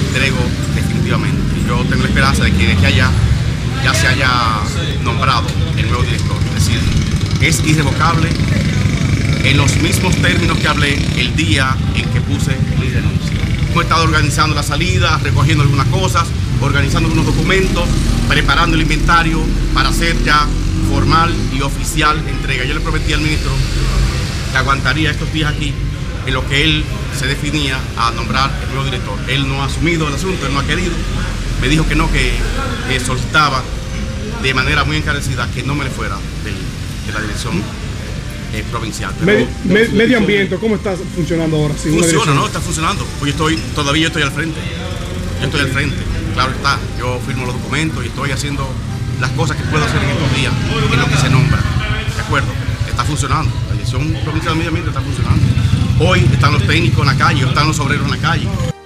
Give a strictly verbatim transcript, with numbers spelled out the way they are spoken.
entrego definitivamente. Yo tengo la esperanza de que desde allá ya se haya nombrado el nuevo director. Es decir, es irrevocable en los mismos términos que hablé el día en que puse mi renuncia. Hemos estado organizando la salida, recogiendo algunas cosas, organizando algunos documentos, preparando el inventario para hacer ya formal y oficial entrega. Yo le prometí al ministro que aguantaría estos días aquí en lo que él se definía a nombrar el nuevo director. Él no ha asumido el asunto, él no ha querido. Me dijo que no, que, que solicitaba de manera muy encarecida que no me le fuera del, de la dirección eh, provincial. Medi me medio ambiente, ¿cómo está funcionando ahora? Sin funciona, ¿no? Está funcionando. Pues yo estoy, todavía yo estoy al frente. Yo estoy al frente, claro está. Yo firmo los documentos y estoy haciendo las cosas que puedo hacer en estos días, en lo que se nombra. ¿De acuerdo? Está funcionando. La dirección provincial de medio ambiente está funcionando. Hoy están los técnicos en la calle, están los obreros en la calle.